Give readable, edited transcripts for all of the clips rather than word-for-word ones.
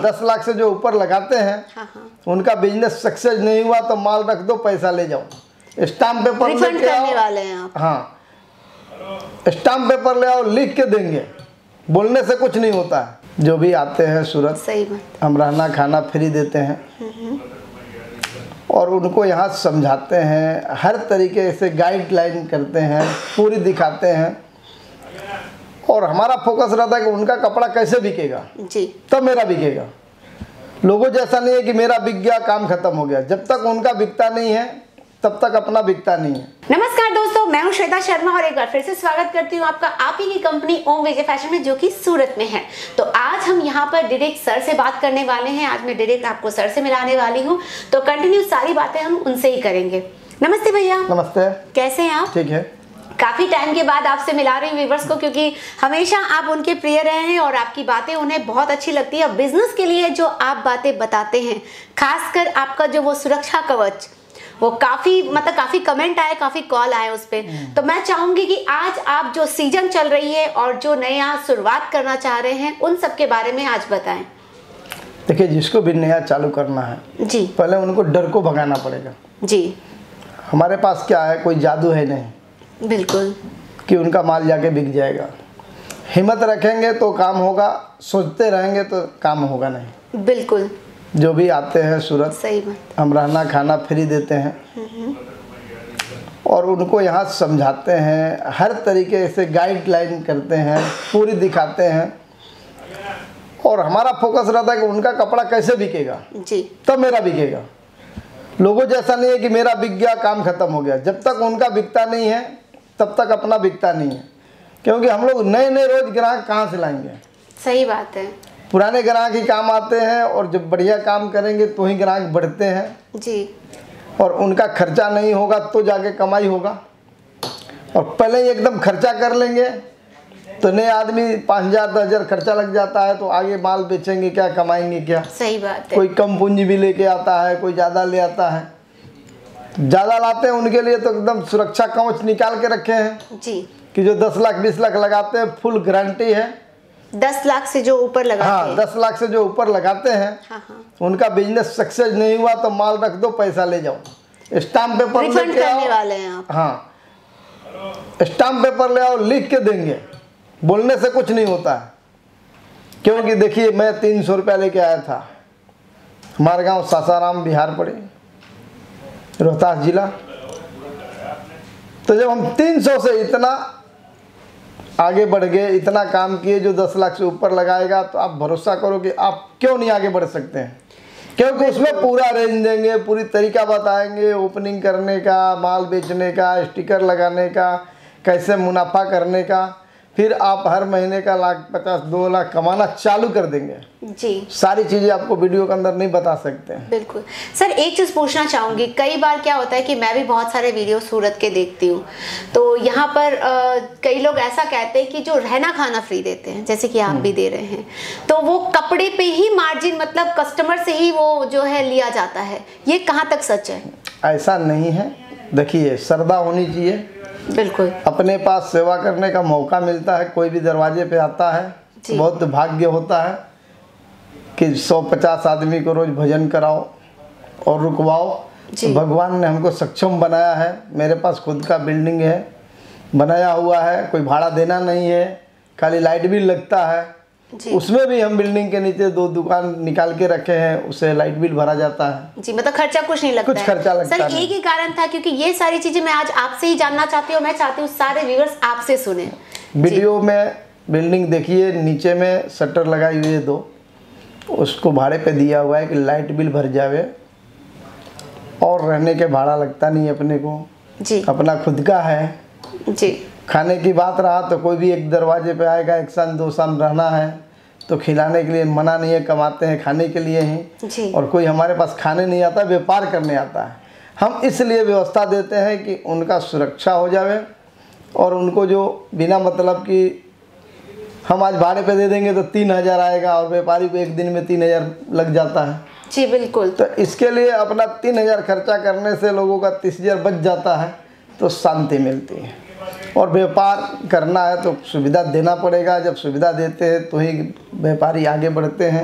10 लाख से जो ऊपर लगाते हैं, उनका बिजनेस सक्सेस नहीं हुआ तो माल रख दो, पैसा ले जाओ, स्टाम्प पेपर लेके आओ वाले हैं आप। हाँ, स्टाम्प पेपर ले आओ, लिख के देंगे, बोलने से कुछ नहीं होता है। जो भी आते हैं सूरत, सही बात, हम रहना खाना फ्री देते हैं और उनको यहाँ समझाते हैं, हर तरीके से गाइडलाइन करते हैं, पूरी दिखाते हैं। और हमारा फोकस रहता है कि उनका कपड़ा कैसे बिकेगा जी, तब मेरा बिकेगा। लोगों जैसा नहीं है कि मेरा बिक गया काम खत्म हो गया, जब तक उनका बिकता नहीं है तब तक अपना बिकता नहीं है। नमस्कार दोस्तों, मैं हूं श्वेता शर्मा और एक बार फिर से स्वागत करती हूं आपका आप ही की कंपनी ओम विजय फैशन में, जो कि सूरत में है। तो आज हम यहां पर डायरेक्ट सर से बात करने वाले हैं। आज मैं डायरेक्ट आपको सर से मिलाने वाली हूं, तो कंटिन्यू सारी बातें हम उनसे ही करेंगे। नमस्ते भैया। नमस्ते, कैसे हैं आप? ठीक है। काफी टाइम के बाद आपसे मिला रही हूँ व्यूअर्स को, क्योंकि हमेशा आप उनके प्रिय रहे हैं और आपकी बातें उन्हें बहुत अच्छी लगती है। और बिजनेस के लिए जो आप बातें बताते हैं, खासकर आपका जो वो सुरक्षा कवच, वो काफी कमेंट आए, काफी कॉल आए उस पे। तो मैं चाहूंगी कि आज आप जो सीजन चल रही है और जो नया शुरुआत करना चाह रहे हैं, उन सब के बारे में आज बताएं। देखिए, जिसको भी नया चालू करना है जी, पहले उनको डर को भगाना पड़ेगा। जी, हमारे पास क्या है, कोई जादू है नहीं बिल्कुल कि उनका माल जाके बिक जाएगा। हिम्मत रखेंगे तो काम होगा, सोचते रहेंगे तो काम होगा नहीं। बिल्कुल, जो भी आते हैं सूरत, सही बात, हम रहना खाना फ्री देते हैं और उनको यहाँ समझाते हैं, हर तरीके से गाइडलाइन करते हैं, पूरी दिखाते हैं। और हमारा फोकस रहता है कि उनका कपड़ा कैसे बिकेगा जी, तब मेरा बिकेगा। लोगों जैसा नहीं है कि मेरा बिक गया काम खत्म हो गया, जब तक उनका बिकता नहीं है तब तक अपना बिकता नहीं है। क्योंकि हम लोग नए नए रोज ग्राहक कहाँ से लाएंगे? सही बात है। पुराने ग्राहक ही काम आते हैं और जब बढ़िया काम करेंगे तो ही ग्राहक बढ़ते हैं जी, और उनका खर्चा नहीं होगा तो जाके कमाई होगा। और पहले ही एकदम खर्चा कर लेंगे तो नए आदमी 5,000 10,000 खर्चा लग जाता है, तो आगे माल बेचेंगे क्या, कमाएंगे क्या? सही बात है। कोई कम पूंजी भी लेके आता है, कोई ज़्यादा ले आता है। ज़्यादा लाते हैं उनके लिए तो एकदम सुरक्षा कवच निकाल के रखे हैं जी, कि जो 10 लाख 20 लाख लगाते हैं, फुल गारंटी है। 10 लाख से जो ऊपर लगाते हाँ, हैं, 10 लाख से जो ऊपर लगाते हैं, हाँ, उनका बिजनेस सक्सेस नहीं हुआ तो माल रख दो, पैसा ले जाओ, स्टाम्प पेपर रिफंड लेके करने आओ। वाले हैं आप। हाँ, स्टाम्प पेपर ले आओ, लिख के देंगे, बोलने से कुछ नहीं होता है। क्योंकि देखिए, मैं 300 रुपया लेके आया था, हमारे गांव सासाराम बिहार पड़े, रोहतास जिला। तो जब हम 300 से इतना आगे बढ़ गए, इतना काम किए, जो 10 लाख से ऊपर लगाएगा, तो आप भरोसा करो कि आप क्यों नहीं आगे बढ़ सकते हैं। क्योंकि उसमें पूरा रेंज देंगे, पूरी तरीका बताएंगे, ओपनिंग करने का, माल बेचने का, स्टिकर लगाने का, कैसे मुनाफा करने का। फिर आप हर महीने का 1,50,000 2 लाख कमाना चालू कर देंगे। जी, सारी चीज़ें आपको वीडियो के अंदर नहीं बता सकते हैं। बिल्कुल। सर, एक चीज़ पूछना चाहूँगी, कई बार क्या होता है कि मैं भी बहुत सारे वीडियो सूरत के देखती हूँ, तो यहाँ पर कई लोग ऐसा कहते हैं कि जो रहना खाना फ्री देते हैं, जैसे कि आप भी दे रहे हैं, तो वो कपड़े पे ही मार्जिन, मतलब कस्टमर से ही वो जो है लिया जाता है, ये कहाँ तक सच है? ऐसा नहीं है। देखिए, श्रद्धा होनी चाहिए। बिल्कुल, अपने पास सेवा करने का मौका मिलता है, कोई भी दरवाजे पे आता है, बहुत भाग्य होता है कि 150 आदमी को रोज भजन कराओ और रुकवाओ। तो भगवान ने हमको सक्षम बनाया है। मेरे पास खुद का बिल्डिंग है, बनाया हुआ है, कोई भाड़ा देना नहीं है, खाली लाइट बिल लगता है। उसमें भी हम बिल्डिंग के नीचे 2 दुकान निकाल के रखे हैं, उससे लाइट बिल भरा जाता है। जी, मतलब खर्चा कुछ नहीं लगता कुछ खर्चा लगता है। सर, एक ही कारण था, क्योंकि ये सारी चीजें मैं आज आपसे ही जानना चाहती हूँ, मैं चाहती हूँ सारे व्यूअर्स आपसे सुने। वीडियो में बिल्डिंग देखिए, नीचे में शटर लगाई हुई है 2, उसको भाड़े पे दिया हुआ है कि लाइट बिल भर जावे और रहने के भाड़ा लगता नहीं अपने को जी, अपना खुद का है जी। खाने की बात रहा तो कोई भी एक दरवाजे पे आएगा, 1 शाम 2 शाम रहना है तो खिलाने के लिए मना नहीं है, कमाते हैं खाने के लिए ही। और कोई हमारे पास खाने नहीं आता, व्यापार करने आता है। हम इसलिए व्यवस्था देते हैं कि उनका सुरक्षा हो जावे और उनको जो बिना मतलब कि हम आज भाड़े पे दे देंगे तो 3,000 आएगा और व्यापारी को एक दिन में 3,000 लग जाता है। जी, बिल्कुल। तो इसके लिए अपना 3,000 खर्चा करने से लोगों का 30,000 बच जाता है, तो शांति मिलती है। और व्यापार करना है तो सुविधा देना पड़ेगा, जब सुविधा देते हैं तो ही व्यापारी आगे बढ़ते हैं।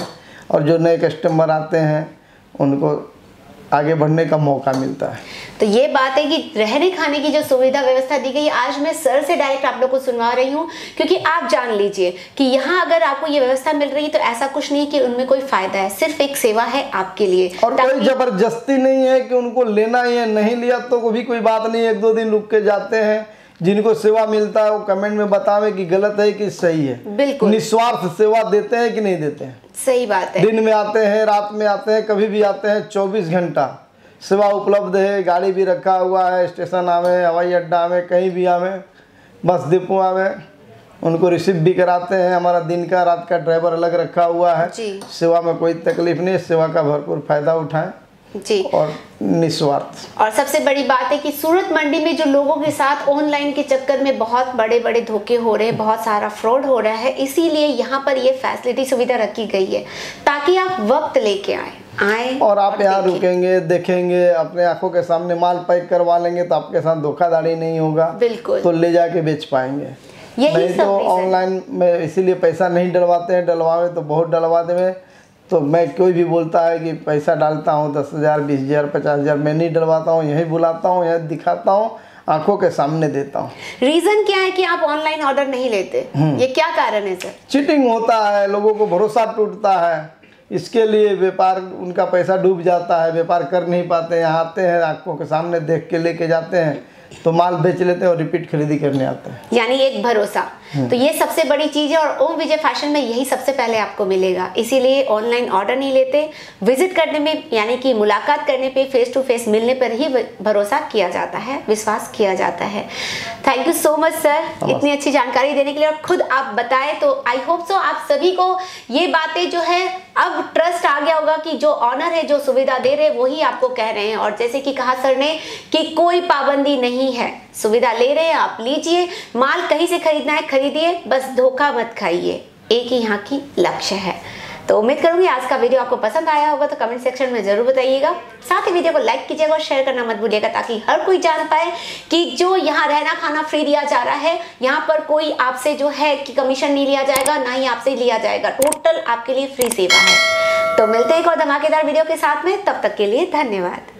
और जो नए कस्टमर आते हैं उनको आगे बढ़ने का मौका मिलता है। तो ये बात है कि रहने खाने की जो सुविधा व्यवस्था दी गई है, आज मैं सर से डायरेक्ट आप लोग को सुनवा रही हूँ, क्योंकि आप जान लीजिए कि यहाँ अगर आपको ये व्यवस्था मिल रही है तो ऐसा कुछ नहीं कि उनमें कोई फायदा है, सिर्फ एक सेवा है आपके लिए। और कोई जबरदस्ती नहीं है कि उनको लेना ही है, नहीं लिया तो वो भी कोई बात नहीं, 1-2 दिन रुक के जाते हैं। जिनको सेवा मिलता है वो कमेंट में बतावे कि गलत है कि सही है। बिल्कुल निस्वार्थ सेवा देते हैं कि नहीं देते हैं। सही बात है। दिन में आते हैं, रात में आते हैं, कभी भी आते हैं, 24 घंटा सेवा उपलब्ध है। गाड़ी भी रखा हुआ है, स्टेशन आवे, हवाई अड्डा में, कहीं भी आवे, बस डिपो आवे, उनको रिसीव भी कराते हैं। हमारा दिन का रात का ड्राइवर अलग रखा हुआ है जी। सेवा में कोई तकलीफ नहीं, सेवा का भरपूर फायदा उठाएं जी और निस्वार्थ। और सबसे बड़ी बात है कि सूरत मंडी में जो लोगों के साथ ऑनलाइन के चक्कर में बहुत बड़े बड़े धोखे हो रहे हैं, बहुत सारा फ्रॉड हो रहा है, इसीलिए यहाँ पर ये फैसिलिटी सुविधा रखी गई है ताकि आप वक्त लेके आए और आप यहाँ रुकेंगे, देखेंगे, अपने आंखों के सामने माल पैक करवा लेंगे तो आपके साथ धोखाधड़ी नहीं होगा। बिल्कुल। तो ले जाके बेच पाएंगे। नहीं तो ऑनलाइन में इसीलिए पैसा नहीं डलवाते हैं, डलवावे तो बहुत डलवा देवे। तो मैं कोई भी बोलता है कि पैसा डालता हूँ 10,000, 20,000, 50,000, मैं नहीं डलवाता हूँ, यही बुलाता हूँ, यही दिखाता हूँ, आंखों के सामने देता हूँ। रीजन क्या है कि आप ऑनलाइन ऑर्डर नहीं लेते? ये क्या कारण है सर? चीटिंग होता है, लोगों को भरोसा टूटता है, इसके लिए व्यापार उनका पैसा डूब जाता है, व्यापार कर नहीं पाते। यहाँ आते हैं, आंखों के सामने देख के लेके जाते हैं तो माल बेच लेते हैं और रिपीट खरीदी करने आते हैं। यानी एक भरोसा, तो ये सबसे बड़ी चीज है और ओम विजय फैशन में यही सबसे पहले आपको मिलेगा। इसीलिए ऑनलाइन ऑर्डर नहीं लेते, विजिट करने में यानी कि मुलाकात करने पे, फेस टू फेस मिलने पर ही भरोसा किया जाता है, विश्वास किया जाता है। Thank you so much sir इतनी अच्छी जानकारी देने के लिए, और खुद आप बताएं तो आई होप सो आप सभी को ये बातें जो है अब ट्रस्ट आ गया होगा कि जो ऑनर है, जो सुविधा दे रहे हैं वही आपको कह रहे हैं। और जैसे कि कहा सर ने कि कोई पाबंदी नहीं है, सुविधा ले रहे हैं आप लीजिए, माल कहीं से खरीदना है खरीदिए, बस धोखा मत खाइए, एक ही यहाँ की लक्ष्य है। तो उम्मीद करूंगी आज का वीडियो आपको पसंद आया होगा, तो कमेंट सेक्शन में जरूर बताइएगा। साथ ही वीडियो को लाइक कीजिएगा और शेयर करना मत भूलिएगा ताकि हर कोई जान पाए कि जो यहाँ रहना खाना फ्री दिया जा रहा है, यहाँ पर कोई आपसे जो है कि कमीशन नहीं लिया जाएगा, ना ही आपसे लिया जाएगा, टोटल आपके लिए फ्री सेवा है। तो मिलते हैं एक और धमाकेदार वीडियो के साथ में, तब तक के लिए धन्यवाद।